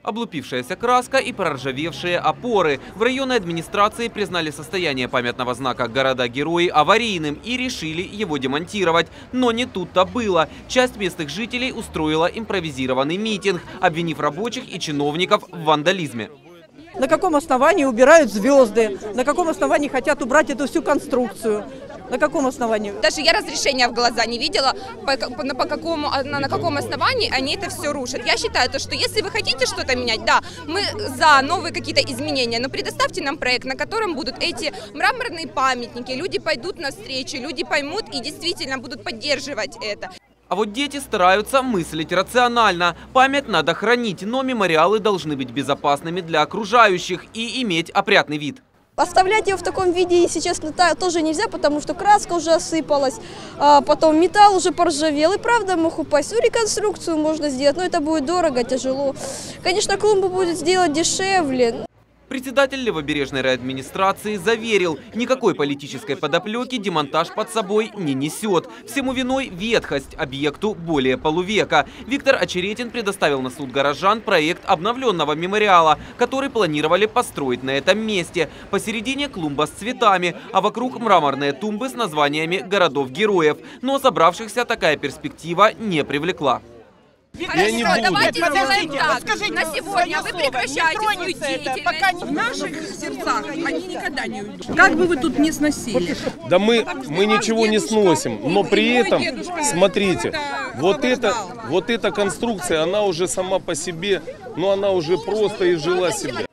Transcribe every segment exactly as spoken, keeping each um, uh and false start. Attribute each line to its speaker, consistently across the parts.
Speaker 1: Облупившаяся краска и проржавевшие опоры. В районной администрации признали состояние памятного знака «Города-герои» аварийным и решили его демонтировать. Но не тут-то было. Часть местных жителей устроила импровизированный митинг, обвинив рабочих и чиновников в вандализме.
Speaker 2: На каком основании убирают звезды? На каком основании хотят убрать эту всю конструкцию? На каком основании?
Speaker 3: Даже я разрешения в глаза не видела, по, по, по какому, на, на каком основании они это все рушат. Я считаю, то, что если вы хотите что-то менять, да, мы за новые какие-то изменения, но предоставьте нам проект, на котором будут эти мраморные памятники, люди пойдут навстречу, люди поймут и действительно будут поддерживать это.
Speaker 1: А вот дети стараются мыслить рационально. Память надо хранить, но мемориалы должны быть безопасными для окружающих и иметь опрятный вид.
Speaker 4: Оставлять ее в таком виде, если честно, тоже нельзя, потому что краска уже осыпалась, а потом металл уже поржавел, и правда мог упасть. Ну, реконструкцию можно сделать, но это будет дорого, тяжело. Конечно, клумбу будет сделать дешевле.
Speaker 1: Председатель Левобережной райадминистрации заверил, никакой политической подоплеки демонтаж под собой не несет. Всему виной ветхость объекту более полувека. Виктор Очеретин предоставил на суд горожан проект обновленного мемориала, который планировали построить на этом месте. Посередине клумба с цветами, а вокруг мраморные тумбы с названиями городов-героев. Но собравшихся такая перспектива не привлекла.
Speaker 3: Хорошо, давайте сделаем так. На сегодня вы прекращаете свою деятельность.
Speaker 5: Пока в наших сердцах они никогда не уйдут. Как бы вы тут не сносили.
Speaker 6: Да мы, мы ничего не сносим, но при этом, смотрите, вот эта, вот эта конструкция, она уже сама по себе, но она уже просто изжила себя.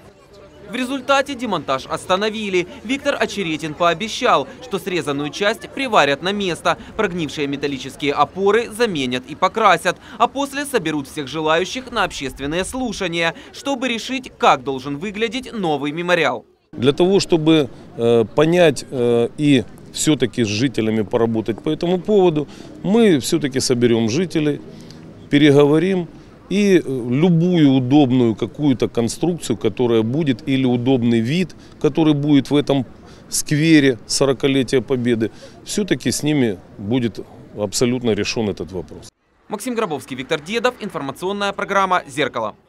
Speaker 1: В результате демонтаж остановили. Виктор Очеретин пообещал, что срезанную часть приварят на место, прогнившие металлические опоры заменят и покрасят, а после соберут всех желающих на общественные слушания, чтобы решить, как должен выглядеть новый мемориал.
Speaker 6: Для того, чтобы э, понять э, и все-таки с жителями поработать по этому поводу, мы все-таки соберем жителей, переговорим. И любую удобную какую-то конструкцию, которая будет, или удобный вид, который будет в этом сквере сорокалетия Победы, все-таки с ними будет абсолютно решен этот вопрос.
Speaker 1: Максим Гробовский, Виктор Дедов. Информационная программа «Зеркало».